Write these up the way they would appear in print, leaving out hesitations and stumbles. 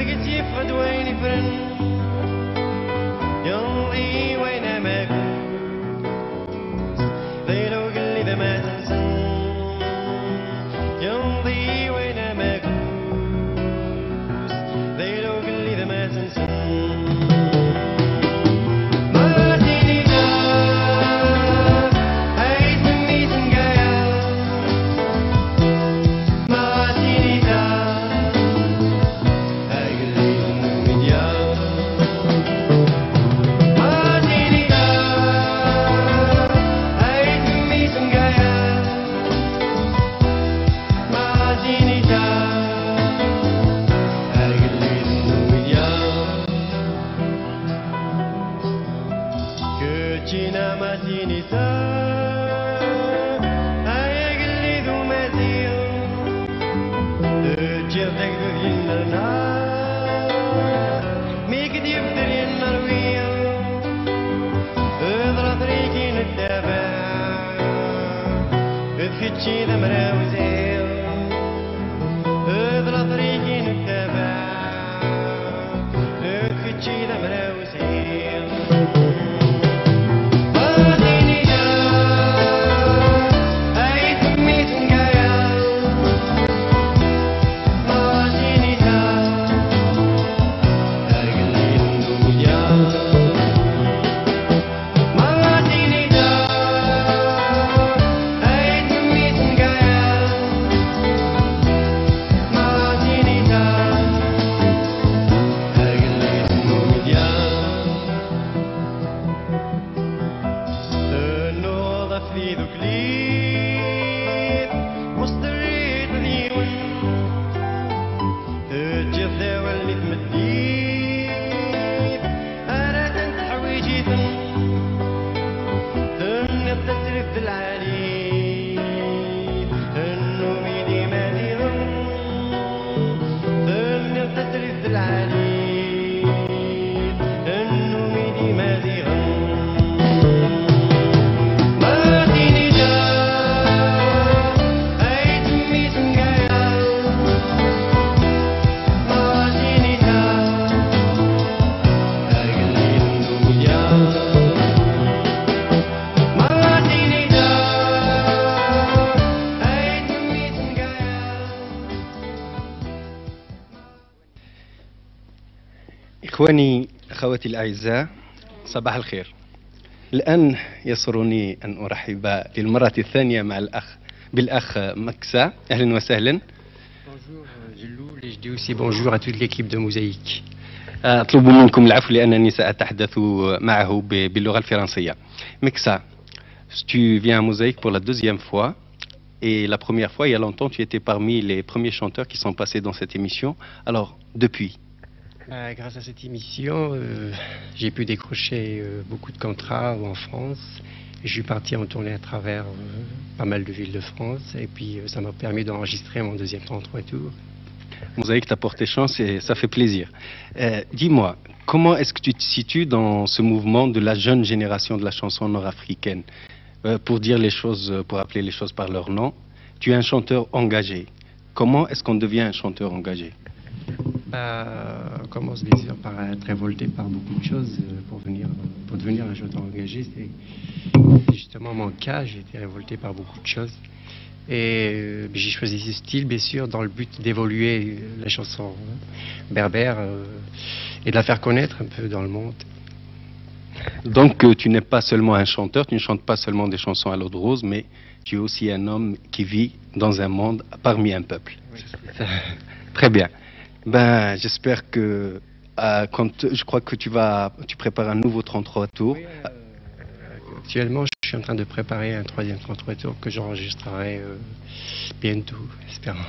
بقيت يفقد وين يفرن يمضي وين ما كنت ليلو قل لي ذا ما تنسى يمضي وين ما كنت ليلو قل لي ذا ما تنسى Cina masinita ay gli du medio جردك ذينا ميك ديب درين مروية اضرب طريقين الدابع اذكتشي ذا مراوزيل اضرب طريقين الدابع اذكتشي ذا مراوزيل في ذكليت مستريد ذيون تجف ذا اللي تمديت أنا تنت حويجيتن نبدأ ترف العالي النومي دي مدينة نبدأ ترف العالي النومي دي مدينة إخواني أخواتي الأعزاء صباح الخير. الآن يسرني أن أرحب للمرة الثانية مع بالأخ مكسا. أهلا وسهلا. Bonjour Gilou, et je dis aussi bonjour à toute l'équipe de Mosaïque. أطلب منكم العفو لأنني سأتحدث معه باللغة الفرنسية. Meksa, tu viens à Mosaïque pour la deuxième fois. Et la première fois, il y a longtemps, tu étais parmi les premiers chanteurs qui sont passés dans cette émission. Alors, depuis Grâce à cette émission, j'ai pu décrocher beaucoup de contrats en France. Je suis parti en tournée à travers pas mal de villes de France. Et puis, ça m'a permis d'enregistrer mon deuxième 33 tours. Mosaïque t'a porté chance et ça fait plaisir. Dis-moi, comment est-ce que tu te situes dans ce mouvement de la jeune génération de la chanson nord-africaine? Pour dire les choses, pour appeler les choses par leur nom, tu es un chanteur engagé. Comment est-ce qu'on devient un chanteur engagé? On commence bien sûr par être révolté par beaucoup de choses pour devenir un chanteur engagé. C'est justement mon cas, j'ai été révolté par beaucoup de choses. Et j'ai choisi ce style, bien sûr, dans le but d'évoluer la chanson berbère et de la faire connaître un peu dans le monde. Donc tu n'es pas seulement un chanteur, tu ne chantes pas seulement des chansons à l'eau de rose, mais tu es aussi un homme qui vit dans un monde parmi un peuple. Oui, c'est ça. Très bien. Ben, j'espère que je crois que tu prépares un nouveau 33 tours. Oui, actuellement, je suis en train de préparer un troisième 33 tours que j'enregistrerai bientôt, espérons.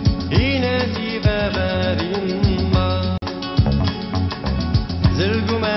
زلقوا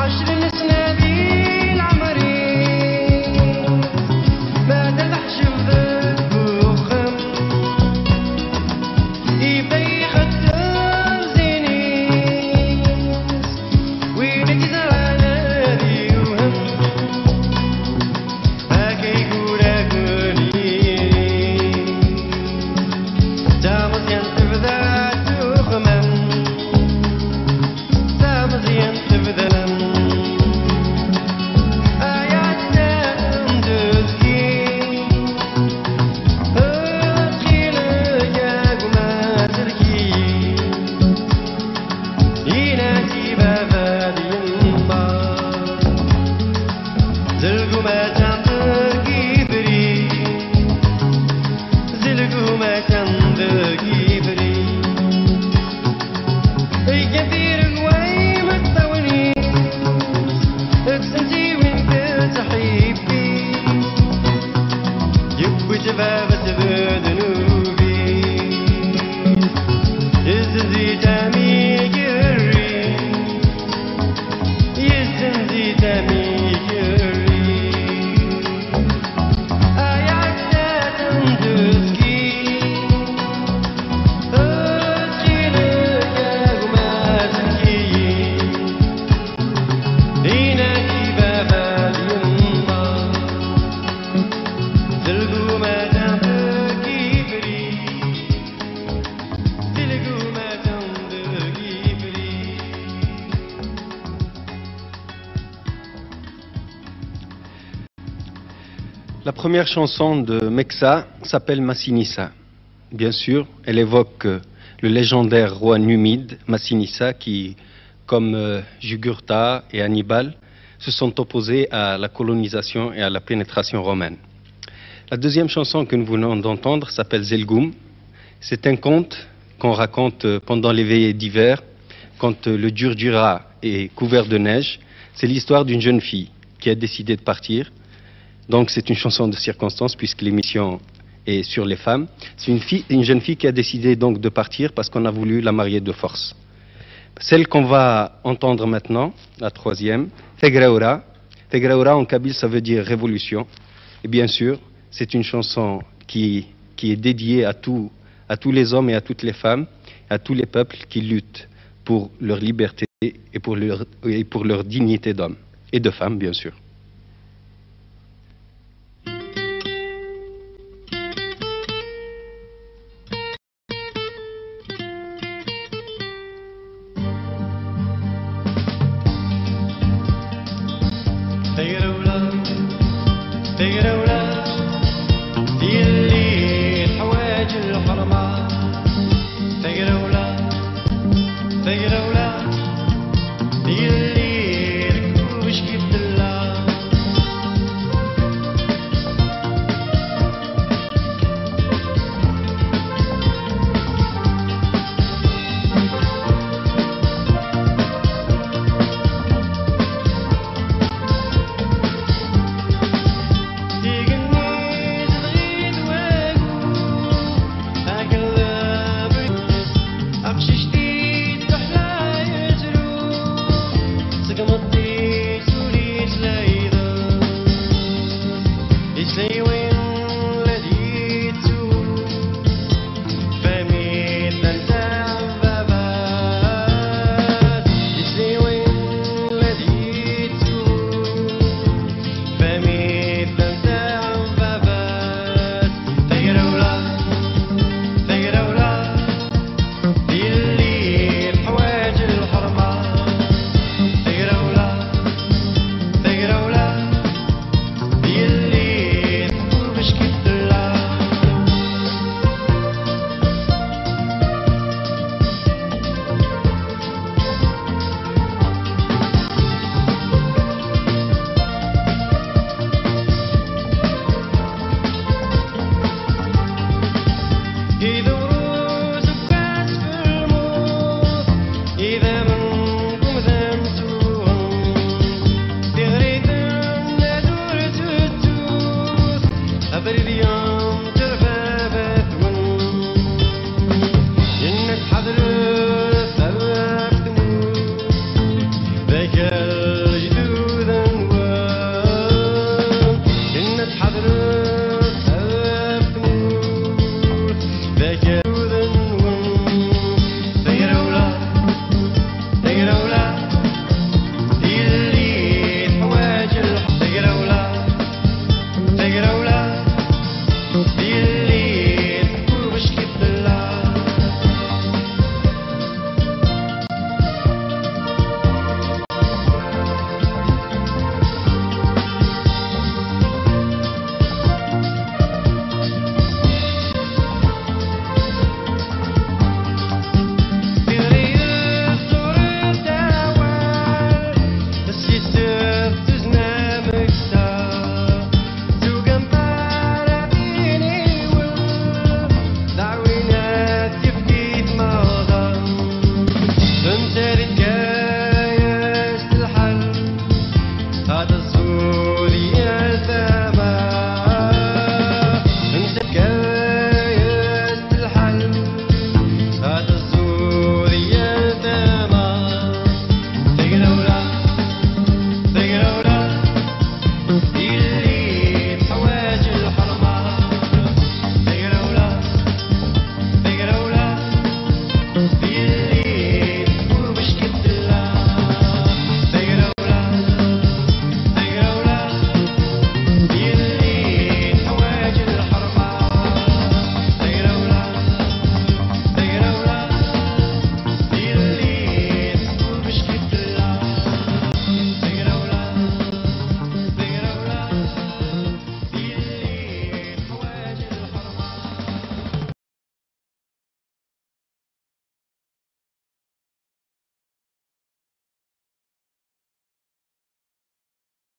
10 سنة ديال عمري ما تلحش بذاك وخم يبي خدام زينيس وينك زعلان يوهم هاكي يقول أقولي تعمل ينتبذات وخمم تعمل ينتبذلم La première chanson de Mexa s'appelle Massinissa. Bien sûr, elle évoque le légendaire roi numide Massinissa qui, comme Jugurtha et Hannibal, se sont opposés à la colonisation et à la pénétration romaine. La deuxième chanson que nous venons d'entendre s'appelle Zelgoum. C'est un conte qu'on raconte pendant les veillées d'hiver, quand le Djurdjura est couvert de neige. C'est l'histoire d'une jeune fille qui a décidé de partir. Donc c'est une chanson de circonstance puisque l'émission est sur les femmes. C'est une jeune fille qui a décidé donc de partir parce qu'on a voulu la marier de force. Celle qu'on va entendre maintenant, la troisième, Fegraoura. Fegraoura en kabyle ça veut dire révolution. Et bien sûr, c'est une chanson qui est dédiée à tous les hommes et à toutes les femmes, à tous les peuples qui luttent pour leur liberté et pour leur dignité d'homme et de femme bien sûr.